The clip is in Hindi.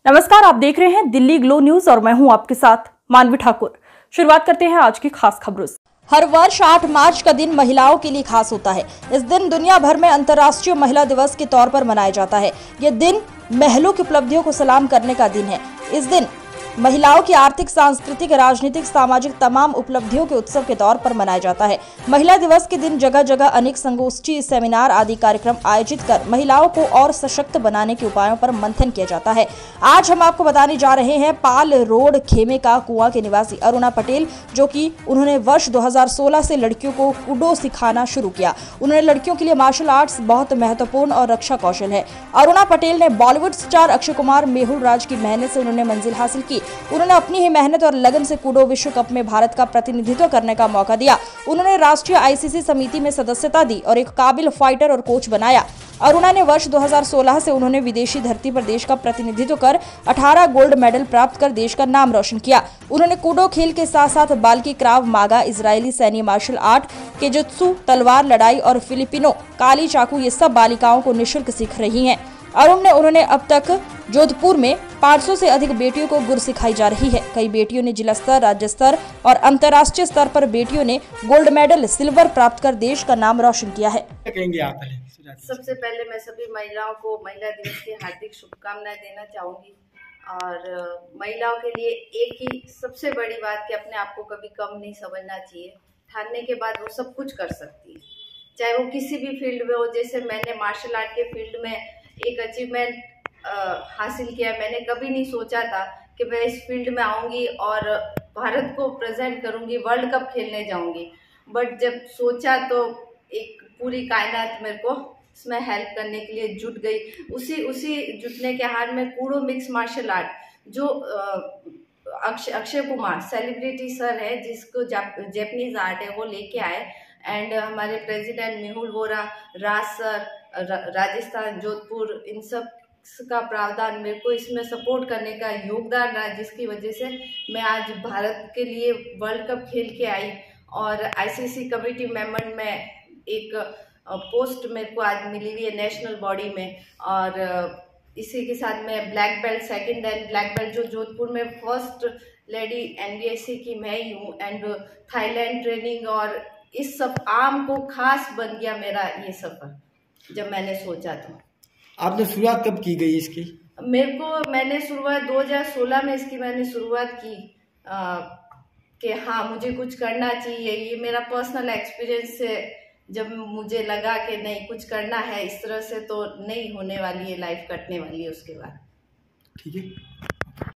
नमस्कार, आप देख रहे हैं दिल्ली ग्लो न्यूज और मैं हूं आपके साथ मानवी ठाकुर। शुरुआत करते हैं आज की खास खबरों से। हर वर्ष 8 मार्च का दिन महिलाओं के लिए खास होता है। इस दिन दुनिया भर में अंतर्राष्ट्रीय महिला दिवस के तौर पर मनाया जाता है। यह दिन महिलाओं की उपलब्धियों को सलाम करने का दिन है। इस दिन महिलाओं की आर्थिक, सांस्कृतिक, राजनीतिक, सामाजिक तमाम उपलब्धियों के उत्सव के तौर पर मनाया जाता है। महिला दिवस के दिन जगह जगह अनेक संगोष्ठी, सेमिनार आदि कार्यक्रम आयोजित कर महिलाओं को और सशक्त बनाने के उपायों पर मंथन किया जाता है। आज हम आपको बताने जा रहे हैं पाल रोड खेमे का कुआं के निवासी अरुणा पटेल, जो कि उन्होंने वर्ष 2016 से लड़कियों को कूडो सिखाना शुरू किया। उन्होंने लड़कियों के लिए मार्शल आर्ट्स बहुत महत्वपूर्ण और रक्षा कौशल है। अरुणा पटेल ने बॉलीवुड स्टार अक्षय कुमार, मेहुल राज की मेहनत से उन्होंने मंजिल हासिल की। उन्होंने अपनी ही मेहनत और लगन से कूडो विश्व कप में भारत का प्रतिनिधित्व करने का मौका दिया। उन्होंने राष्ट्रीय आईसीसी समिति में सदस्यता दी और एक काबिल फाइटर और कोच बनाया। अरुणा ने वर्ष 2016 से उन्होंने विदेशी धरती पर देश का प्रतिनिधित्व कर 18 गोल्ड मेडल प्राप्त कर देश का नाम रोशन किया। उन्होंने कूडो खेल के साथ साथ बाल्की, क्राव मागा, इजरायली सैन्य मार्शल आर्ट, केजुत्सु, तलवार लड़ाई और फिलिपिनो काली चाकू ये सब बालिकाओं को निःशुल्क सीख रही हैं। उन्होंने अब तक जोधपुर में 500 से अधिक बेटियों को गुर सिखाई जा रही है। कई बेटियों ने जिला स्तर, राज्य स्तर और अंतर्राष्ट्रीय स्तर पर बेटियों ने गोल्ड मेडल, सिल्वर प्राप्त कर देश का नाम रोशन किया है। कहेंगे आप? सबसे पहले मैं सभी महिलाओं को महिला दिवस की हार्दिक शुभकामनाएं देना चाहूंगी। और महिलाओं के लिए एक ही सबसे बड़ी बात कि अपने आप को कभी कम नहीं समझना चाहिए। ठानने के बाद वो सब कुछ कर सकती है, चाहे वो किसी भी फील्ड में हो। जैसे मैंने मार्शल आर्ट के फील्ड में एक अचीवमेंट हासिल किया। मैंने कभी नहीं सोचा था कि मैं इस फील्ड में आऊंगी और भारत को प्रेजेंट करूंगी, वर्ल्ड कप खेलने जाऊंगी। बट जब सोचा तो एक पूरी कायनात मेरे को इसमें हेल्प करने के लिए जुट गई। उसी जुटने के हार में कूडो मिक्स मार्शल आर्ट, जो अक्षय कुमार सेलिब्रिटी सर है, जिसको जापानीज आर्ट है, वो लेके आए। एंड हमारे प्रेसिडेंट मेहुल वोरा, राज सर, राजस्थान, जोधपुर, इन सब का प्रावधान मेरे को इसमें सपोर्ट करने का योगदान रहा, जिसकी वजह से मैं आज भारत के लिए वर्ल्ड कप खेल के आई। और आईसीसी कमेटी मेंबर में एक पोस्ट मेरे को आज मिली हुई है नेशनल बॉडी में। और इसी के साथ मैं black belt, second and black belt, जो जोधपुर में फर्स्ट लेडी एनबीएससी की मैं ही हूँ। एंड थाईलैंड ट्रेनिंग और इस सब आम को खास बन गया मेरा ये सफर, जब मैंने सोचा तो। आपने शुरुआत कब की गई इसकी? मैंने शुरुआत 2016 में इसकी मैंने शुरुआत की कि हाँ मुझे कुछ करना चाहिए। ये मेरा पर्सनल एक्सपीरियंस है, जब मुझे लगा कि नहीं कुछ करना है, इस तरह से तो नहीं होने वाली है, लाइफ कटने वाली है उसके बाद। ठीक है।